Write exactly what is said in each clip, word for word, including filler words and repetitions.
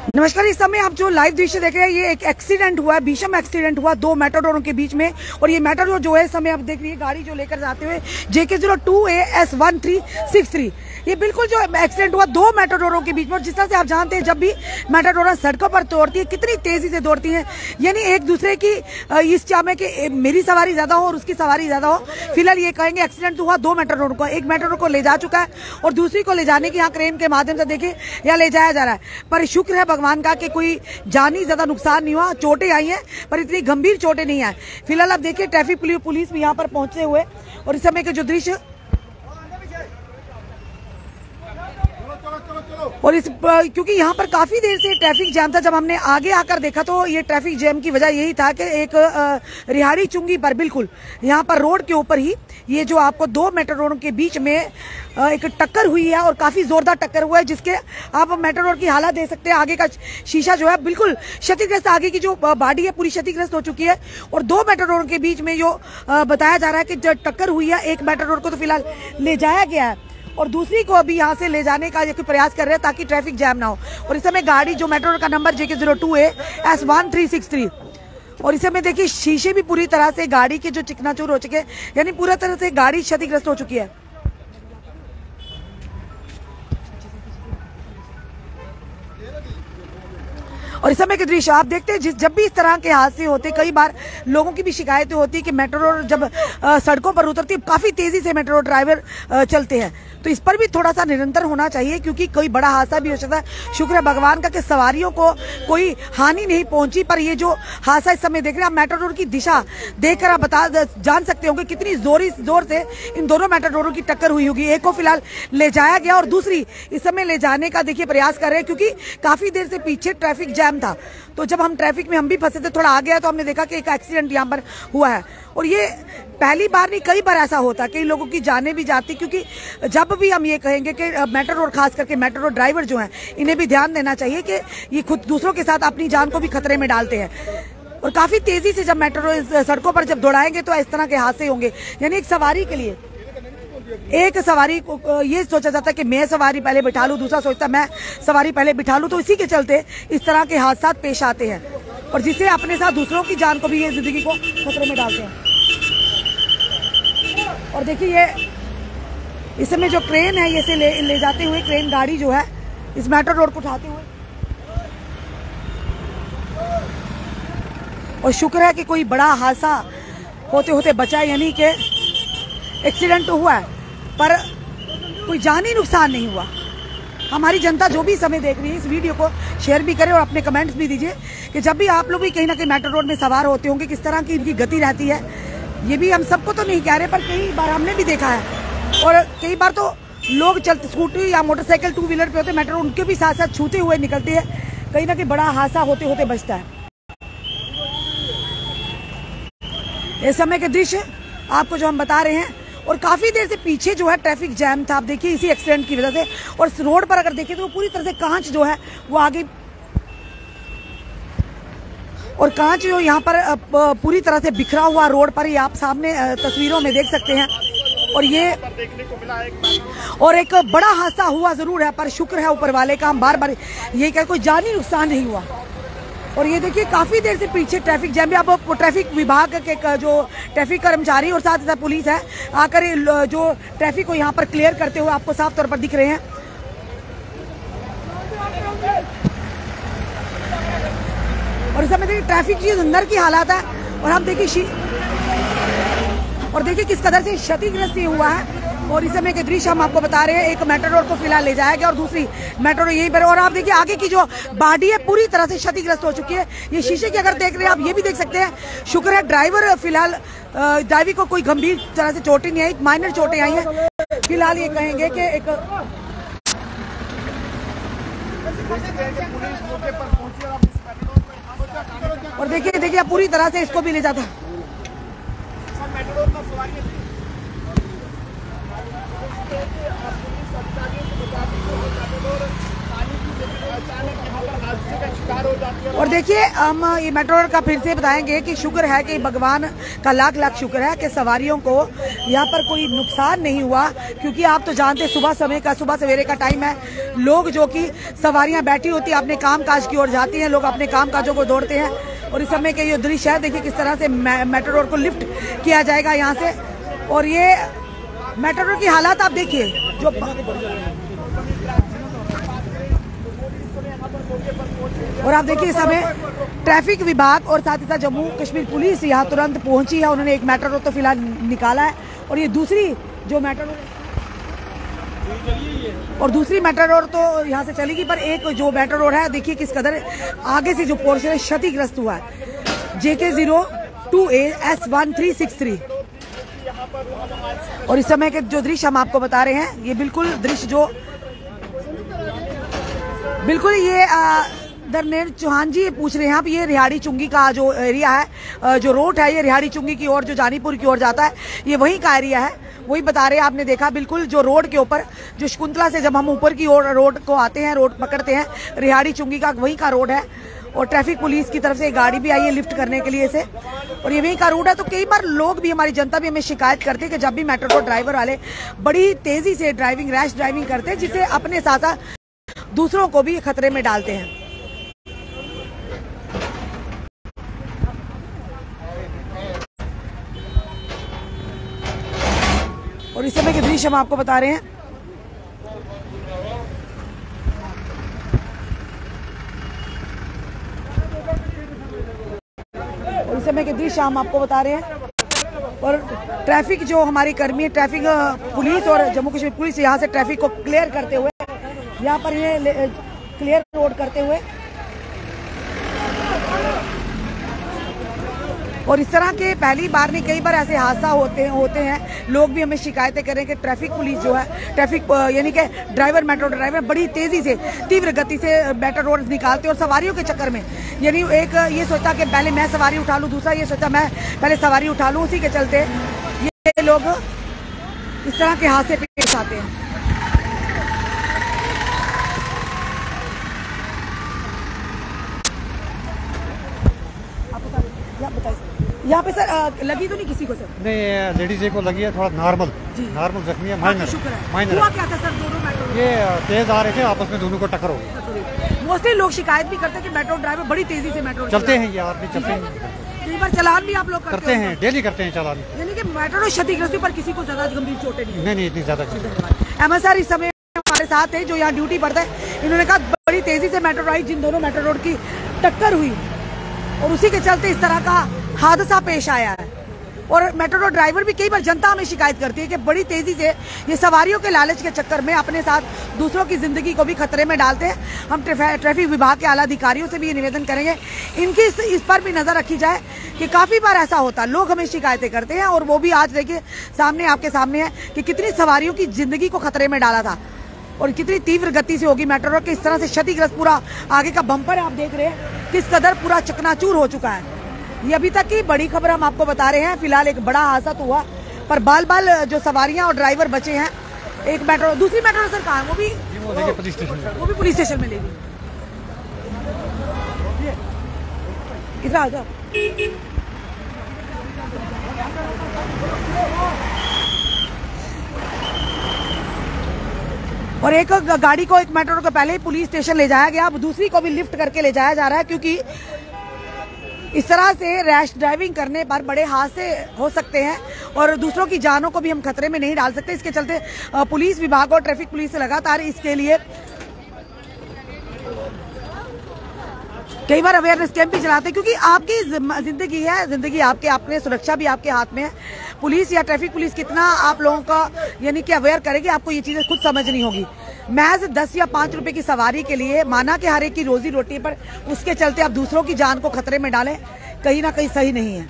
नमस्कार। इस समय आप जो लाइव दृश्य देख रहे हैं, ये एक एक्सीडेंट हुआ है, भीषण एक्सीडेंट हुआ दो मेटाडोरों के बीच में। और ये मेटाडोर जो है इस समय आप देख रही है गाड़ी जो लेकर जाते हुए J K zero two A S one three six three, ये बिल्कुल जो एक्सीडेंट हुआ दो मेटाडोरों के बीच में। और जिस तरह से आप जानते हैं जब भी मेटाडोर सड़कों पर दौड़ती है कितनी तेजी से दौड़ती है, यानी एक दूसरे की इस चाह में कि मेरी सवारी ज्यादा हो और उसकी सवारी ज्यादा हो। फिलहाल ये कहेंगे एक्सीडेंट हुआ दो मेटाडोर को, एक मेटाडोर को ले जा चुका है और दूसरी को ले जाने की यहाँ क्रेन के माध्यम से देखिए यहाँ ले जाया जा रहा है। पर शुक्र है भगवान का कि कोई जानी ज्यादा नुकसान नहीं हुआ, चोटें आई हैं पर इतनी गंभीर चोटें नहीं आई। फिलहाल आप देखिए ट्रैफिक पुलिस भी यहाँ पर पहुंचे हुए और इस समय के जो दृश्य और इस क्योंकि यहाँ पर काफी देर से ट्रैफिक जाम था। जब हमने आगे आकर देखा तो ये ट्रैफिक जैम की वजह यही था कि एक रिहाड़ी चुंगी पर बिल्कुल यहाँ पर रोड के ऊपर ही ये जो आपको दो मेटाडोरों के बीच में एक टक्कर हुई है और काफी जोरदार टक्कर हुआ है, जिसके आप मेटाडोर की हालत देख सकते हैं। आगे का शीशा जो है बिल्कुल क्षतिग्रस्त, आगे की जो बॉडी है पूरी क्षतिग्रस्त हो चुकी है। और दो मेटाडोरों के बीच में जो बताया जा रहा है कि जो टक्कर हुई है, एक मेटाडोर को तो फिलहाल ले जाया गया है और दूसरी को अभी यहाँ से ले जाने का प्रयास कर रहे हैं ताकि ट्रैफिक जैम ना हो। और इस समय गाड़ी जो मेट्रो का number J K zero two A S one three six three, और इस समय देखिए शीशे भी पूरी तरह से गाड़ी के जो चिकनाचूर हो चुके हैं, यानी पूरी तरह से गाड़ी क्षतिग्रस्त हो चुकी है। और इस समय के दृश्य आप देखते हैं, जब भी इस तरह के हादसे होते कई बार लोगों की भी शिकायतें होती है कि मेट्रो जब सड़कों पर उतरती है काफी तेजी से मेट्रो ड्राइवर चलते हैं, तो इस पर भी थोड़ा सा निरंतर होना चाहिए क्योंकि कोई बड़ा हादसा भी हो सकता है। शुक्र है भगवान का कि सवारियों को कोई हानि नहीं पहुंची। पर ये जो हादसा इस समय देख रहे हैं आप, मेट्रोडोर की दिशा देखकर आप बता जान सकते होंगे कितनी जोरी जोर से इन दोनों मेट्रोडोरों की टक्कर हुई होगी। एक को फिलहाल ले जाया गया और दूसरी इस समय ले जाने का देखिए प्रयास कर रहे हैं क्योंकि काफी देर से पीछे ट्रैफिक जैम था। तो जब हम ट्रैफिक में हम भी फंसे थे, थोड़ा आ गया तो हमने देखा कि एक एक्सीडेंट यहाँ पर हुआ है। और ये पहली बार नहीं कई बार ऐसा होता, कई लोगों की जानें भी जाती, क्योंकि जब भी हम ये कहेंगे कि मेट्रो खास करके मेट्रो ड्राइवर जो हैं इन्हें भी ध्यान देना चाहिए कि ये खुद दूसरों के साथ अपनी जान को भी खतरे में डालते हैं। और काफी तेजी से जब मेट्रो सड़कों पर जब दौड़ाएंगे तो इस तरह के हादसे होंगे। यानी एक सवारी के लिए एक सवारी को ये सोचा जाता है कि मैं सवारी पहले बिठा लूं, दूसरा सोचता मैं सवारी पहले बिठा लूं, तो इसी के चलते इस तरह के हादसा पेश आते हैं और जिससे अपने साथ दूसरों की जान को भी ये जिंदगी को खतरे में डालते हैं। और देखिए ये इस समय जो क्रेन है ये से ले, ले जाते हुए क्रेन गाड़ी जो है इस मेट्रोडोर को उठाते हुए, और शुक्र है कि कोई बड़ा हादसा होते होते बचा, यानी कि एक्सीडेंट तो हुआ है पर कोई जानी नुकसान नहीं हुआ। हमारी जनता जो भी समय देख रही है इस वीडियो को शेयर भी करें और अपने कमेंट्स भी दीजिए कि जब भी आप लोग भी कहीं ना कहीं मेट्रोडोर में सवार होते होंगे किस तरह की इनकी गति रहती है। ये भी हम सबको तो नहीं कह रहे पर कई बार हमने भी देखा है। और कई बार तो लोग चलते स्कूटी या मोटरसाइकिल टू व्हीलर पे होते मेट्रो उनके भी साथ साथ छूते हुए निकलती है, कहीं ना कहीं बड़ा हादसा होते होते बचता है। इस समय के दृश्य आपको जो हम बता रहे हैं, और काफी देर से पीछे जो है ट्रैफिक जैम था, आप देखिए इसी एक्सीडेंट की वजह से। और रोड पर अगर देखें तो वो पूरी तरह से कांच जो है वो आगे, और कांच जो यहाँ पर पूरी तरह से बिखरा हुआ रोड पर, ये आप सामने तस्वीरों में देख सकते हैं। और ये देखने को मिला एक और एक बड़ा हादसा हुआ जरूर है पर शुक्र है ऊपर वाले का, हम बार बार ये कह कोई जानी नुकसान नहीं हुआ। और ये देखिए काफी देर से पीछे ट्रैफिक जैम भी, अब ट्रैफिक विभाग के जो ट्रैफिक कर्मचारी और साथ ही साथ पुलिस है आकर जो ट्रैफिक को यहाँ पर क्लियर करते हुए आपको साफ तौर पर दिख रहे हैं। और इस समय देखिए ट्रैफिक की अंदर की हालात है और हम देखिए और देखिए किस कदर से क्षतिग्रस्त ये हुआ है। और इस समय के दृश्य हम आपको बता रहे हैं, एक मेट्रोडोर को फिलहाल ले जाया गया और दूसरी मेट्रोडोर यहीं पर। और आप देखिए आगे की जो बॉडी है पूरी तरह से क्षतिग्रस्त हो चुकी है। ये शीशे की अगर देख रहे हैं आप, ये भी देख सकते हैं। शुक्र है ड्राइवर फिलहाल ड्राइवर को कोई गंभीर तरह से चोटें नहीं आई, माइनर चोटें आई हैं। फिलहाल ये कहेंगे कि एक और देखिए देखिए पूरी तरह से इसको भी ले जाता है। अचानक यहाँ पर हादसे का शिकार हो जाता और देखिए हम ये मेट्रो का फिर से बताएंगे कि शुक्र है कि भगवान का लाख लाख शुक्र है कि सवारियों को यहाँ पर कोई नुकसान नहीं हुआ, क्योंकि आप तो जानते हैं सुबह समय का सुबह सवेरे का टाइम है, लोग जो कि सवारियां बैठी होती है अपने काम काज की ओर जाती हैं, लोग अपने काम काजों को दौड़ते हैं। और इस समय के ये दृश्य है, देखिए किस तरह से मेट्रो रोड को लिफ्ट किया जाएगा यहाँ से। और ये मेट्रो रोड की हालात आप देखिए जो और आप देखिए इस समय ट्रैफिक विभाग और साथ ही साथ जम्मू कश्मीर पुलिस यहाँ तुरंत पहुंची है। उन्होंने एक मेट्रो रोड तो फिलहाल निकाला है और ये दूसरी जो मेट्रो रोड और दूसरी मेट्रो रोड तो यहाँ से चलेगी, पर एक जो मेट्रो रोड है देखिए किस कदर आगे से जो पोर्शन है क्षतिग्रस्त हुआ है। J K zero two A S one three six three. और इस समय के जो दृश्य हम आपको बता रहे हैं, ये बिल्कुल दृश्य जो बिल्कुल ये धर्मेंद्र चौहान जी पूछ रहे हैं आप, ये रिहाड़ी चुंगी का जो एरिया है, जो रोड है ये रिहाड़ी चुंगी की ओर जो जानीपुर की ओर जाता है, ये वहीं का एरिया है, वही बता रहे हैं। आपने देखा बिल्कुल जो रोड के ऊपर जो शकुंतला से जब हम ऊपर की ओर रोड को आते हैं, रोड पकड़ते हैं, रिहाड़ी चुंगी का वहीं का रोड है। और ट्रैफिक पुलिस की तरफ से एक गाड़ी भी आई है लिफ्ट करने के लिए इसे, और ये वहीं का रूट है। तो कई बार लोग भी, हमारी जनता भी हमें शिकायत करते हैं कि जब भी मेट्रो रोड ड्राइवर वाले बड़ी तेजी से ड्राइविंग रैश ड्राइविंग करते हैं, जिससे अपने साथ साथ दूसरों को भी खतरे में डालते हैं। और इस समय के दृश्य हम आपको बता रहे हैं। और इस समय के दृश्य हम आपको बता रहे हैं। और ट्रैफिक जो हमारी कर्मी है, ट्रैफिक पुलिस और जम्मू कश्मीर पुलिस यहाँ से ट्रैफिक को क्लियर करते हुए, यहाँ पर ये क्लियर रोड करते हुए, और इस तरह के पहली बार नहीं कई बार ऐसे हादसा होते होते हैं। लोग भी हमें शिकायतें करें कि ट्रैफिक पुलिस जो है, ट्रैफिक यानी कि ड्राइवर मेट्रो ड्राइवर बड़ी तेजी से तीव्र गति से मेट्रो रोड निकालते हैं, और सवारियों के चक्कर में यानी एक ये सोचता कि पहले मैं सवारी उठा लूँ, दूसरा ये सोचता मैं पहले सवारी उठा लूँ, उसी के चलते ये लोग इस तरह के हादसे पेश आते हैं। यहाँ पे सर लगी तो नहीं किसी को? सर नहीं, लेडीज को लगी है, थोड़ा नॉर्मल नॉर्मल जख्मी है, माइनर माइनर। हुआ क्या था सर? दोनों मेट्रो ये तेज आ रहे थे, आपस में दोनों को टक्कर हो गई। मोस्टली लोग शिकायत भी करते हैं कि मेट्रो ड्राइवर बड़ी तेजी से मेट्रो चलते हैं यार, भी चलते हैं। कई बार चालान भी आप लोग करते, करते हैं, डेली करते हैं चालान। यानी कि मेट्रो क्षतिग्रस्त पर किसी को ज्यादा गंभीर चोटें नहीं? नहीं नहीं, इतनी ज्यादा। अहमद सर इस समय हमारे साथ है जो यहाँ ड्यूटी पड़ता है, इन्होंने कहा बड़ी तेजी से मेट्रो आई, जिन दोनों मेट्रो रोड की टक्कर हुई और उसी के चलते इस तरह का हादसा पेश आया है। और मेट्रो रोड ड्राइवर भी कई बार जनता हमें शिकायत करती है कि बड़ी तेजी से ये सवारियों के लालच के चक्कर में अपने साथ दूसरों की जिंदगी को भी खतरे में डालते हैं। हम ट्रैफिक विभाग के आला अधिकारियों से भी ये निवेदन करेंगे इनकी इस, इस पर भी नजर रखी जाए कि काफी बार ऐसा होता है, लोग हमें शिकायतें करते हैं, और वो भी आज देखिए सामने आपके सामने है कि कितनी सवारियों की जिंदगी को खतरे में डाला था और कितनी तीव्र गति से होगी मेट्रो रोड, किस तरह से क्षतिग्रस्त पूरा आगे का बम्पर आप देख रहे हैं किस कदर पूरा चकनाचूर हो चुका है। ये अभी तक की बड़ी खबर हम आपको बता रहे हैं। फिलहाल एक बड़ा हादसा तो हुआ, पर बाल बाल जो सवारियां और ड्राइवर बचे हैं। एक मेट्रो, दूसरी मेट्रो सर कहाँ है? वो भी वो पुलिस स्टेशन वो भी पुलिस स्टेशन में लेगी। कितना हादसा? और एक गाड़ी को, एक मेट्रो को पहले ही पुलिस स्टेशन ले जाया गया, अब दूसरी को भी लिफ्ट करके ले जाया जा रहा है, क्योंकि इस तरह से रैश ड्राइविंग करने पर बड़े हादसे हो सकते हैं और दूसरों की जानों को भी हम खतरे में नहीं डाल सकते। इसके चलते पुलिस विभाग और ट्रैफिक पुलिस लगातार इसके लिए कई बार अवेयरनेस कैंप भी चलाते हैं, क्योंकि आपकी जिंदगी है, जिंदगी आपके, आपने सुरक्षा भी आपके हाथ में है। पुलिस या ट्रैफिक पुलिस कितना आप लोगों का यानी कि अवेयर करेगी, आपको ये चीजें खुद समझनी होगी। महज दस या पांच रुपए की सवारी के लिए, माना कि हर एक की रोजी रोटी पर, उसके चलते आप दूसरों की जान को खतरे में डालें, कहीं ना कहीं सही नहीं है।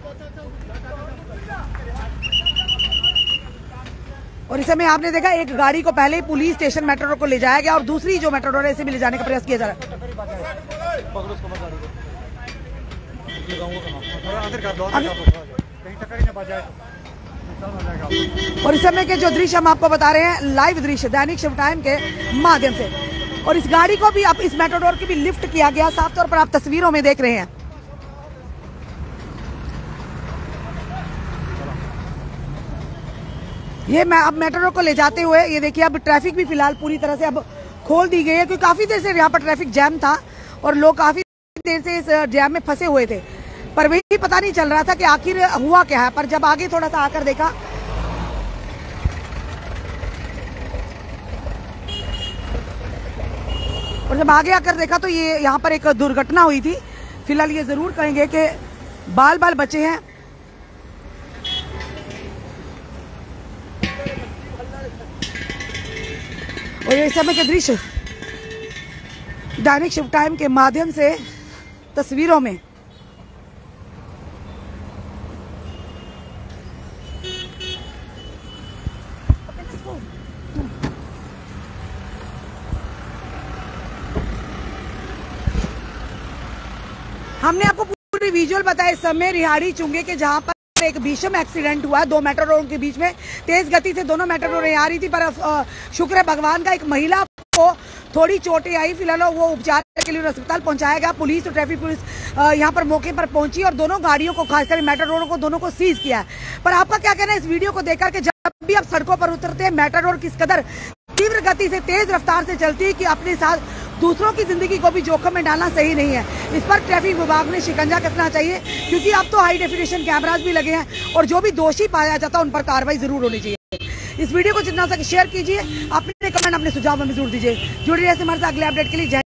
और इस समय आपने देखा एक गाड़ी को पहले ही पुलिस स्टेशन मेट्रो को ले जाया गया और दूसरी जो मेट्रो है इसे भी ले जाने का प्रयास किया जा रहा है। और इस समय के जो दृश्य हम आपको बता रहे हैं, लाइव दृश्य दैनिक शिव टाइम के माध्यम से, और इस गाड़ी को भी आप, इस मेट्रोडोर की भी लिफ्ट किया गया, साफ तौर पर आप तस्वीरों में देख रहे हैं। ये मैं अब मेट्रोडोर को ले जाते हुए, ये देखिए अब ट्रैफिक भी फिलहाल पूरी तरह से अब खोल दी गई है, क्योंकि काफी देर से यहाँ पर ट्रैफिक जैम था और लोग काफी देर से इस जैम में फंसे हुए थे, पर वही पता नहीं चल रहा था कि आखिर हुआ क्या है। पर जब आगे थोड़ा सा आकर देखा, और जब आगे आकर देखा तो ये यहाँ पर एक दुर्घटना हुई थी। फिलहाल ये जरूर कहेंगे कि बाल बाल बचे हैं। और ये समय के दृश्य दैनिक शिव टाइम के माध्यम से तस्वीरों में हमने आपको पूरी विजुअल बताया इस समय रिहाड़ी चुंगे के, जहां पर एक भीषण एक्सीडेंट हुआ दो मेट्रोडोरों के बीच में। तेज गति से दोनों मेट्रोडोरें आ रही थी, पर शुक्र है भगवान का एक महिला को थोड़ी चोटें आई। फिलहाल वो उपचार के लिए अस्पताल पहुंचाया गया। पुलिस और ट्रैफिक पुलिस यहां पर मौके पर पहुंची और दोनों गाड़ियों को, खासकर मेट्रोडोरों को, दोनों को सीज किया है। पर आपका क्या कहना है इस वीडियो को देखकर कि जब भी आप सड़कों पर उतरते हैं, मेट्रोडोर किस कदर तीव्र गति से, तेज रफ्तार से चलती है कि अपने साथ दूसरों की जिंदगी को भी जोखिम में डालना सही नहीं है। इस पर ट्रैफिक विभाग ने शिकंजा कसना चाहिए, क्योंकि अब तो हाई डेफिनेशन कैमरास भी लगे हैं और जो भी दोषी पाया जाता है उन पर कार्रवाई जरूर होनी चाहिए। इस वीडियो को जितना सके शेयर कीजिए, अपने कमेंट, अपने सुझाव हमें जरूर दीजिए। जुड़े रहिए हमारे साथ अगले अपडेट के लिए।